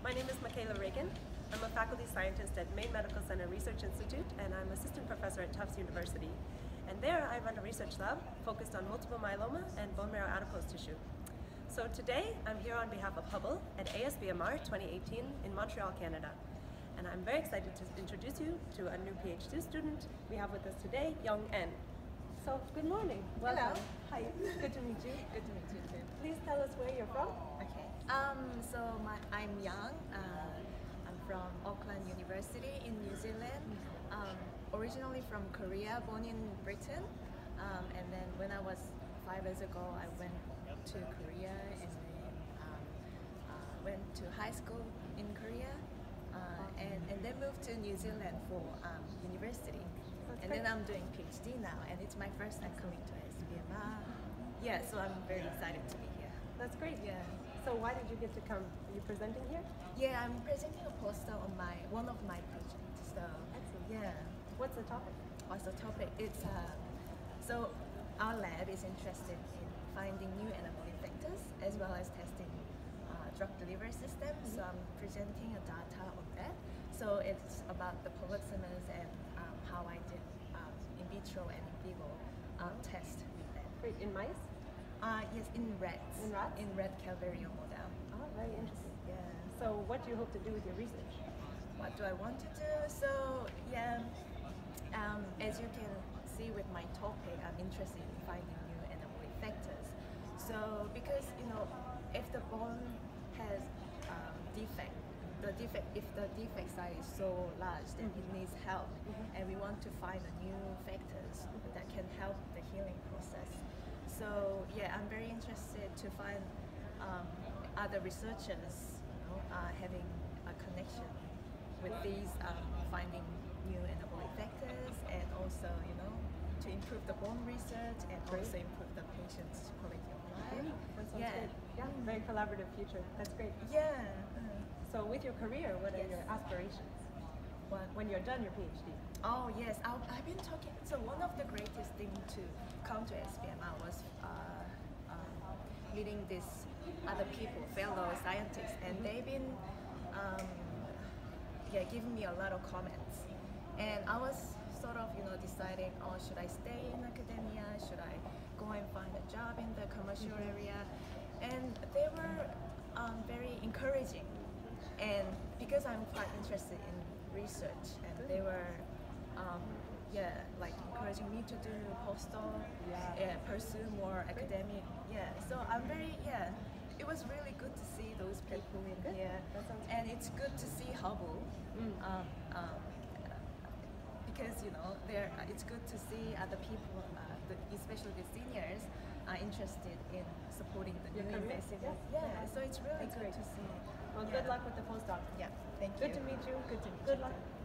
My name is Michaela Reagan. I'm a faculty scientist at Maine Medical Center Research Institute, and I'm assistant professor at Tufts University. And there I run a research lab focused on multiple myeloma and bone marrow adipose tissue. So today I'm here on behalf of Hubble at ASBMR 2018 in Montreal, Canada. And I'm very excited to introduce you to a new PhD student we have with us today, Young En. So, good morning. Welcome. Hello. Hi. Good to meet you. Good to meet you too. Please tell us where you're from. Okay. I'm Young. I'm from Auckland University in New Zealand. Originally from Korea, born in Britain. And then when I was 5 years ago, I went to Korea and then went to high school in Korea. And then moved to New Zealand for university. That's and great. then I'm doing PhD now, and it's my first time coming to SBMR. Yeah, so I'm very excited to be here. That's great. Yeah. So why did you get to come? Are you presenting here? Yeah, I'm presenting a poster on one of my projects. So Excellent. yeah, What's the topic? what's the topic? It's so our lab is interested in finding new anabolic factors as well as testing drug delivery systems. So I'm presenting a data on that. So it's about the polysomes and how I did in vitro and in vivo test with that. Great. In mice? Yes, in rats. In rats? In rat calvario model. Oh, very interesting. Yeah. So what do you hope to do with your research? What do I want to do? So yeah, as you can see with my topic, I'm interested in finding new anabolic factors. So because if the bone has defect, if the defect size is so large, then it needs help, and we want to find new factors that can help the healing process. So yeah, I'm very interested to find other researchers having a connection with these finding new anabolic factors, and also to improve the bone research and also improve the patient's quality of life. That sounds Yeah. good. Yeah, very collaborative future. That's great. Yeah. So with your career, what are Yes. your aspirations? What? When you're done your PhD? Oh yes, I've been talking. So one of the greatest things to come to SBMR was meeting these other people, fellow scientists, and they've been giving me a lot of comments. And I was sort of deciding, oh, should I stay in academia? Should I go and find a job in the commercial area? And they were very encouraging. And because I'm quite interested in research, and they were like encouraging me to do postdoc, pursue more academic. Yeah, so I'm very it was really good to see those people in here, That sounds and it's good to see Hubble. Because it's good to see other people, especially the seniors, are interested in supporting the Your new career. investigators. Yes. Yeah, so it's really That's good great. to see. Well, Yeah. good luck with the postdoc. Yeah, thank you. Good to meet you. Good to meet Good you. luck.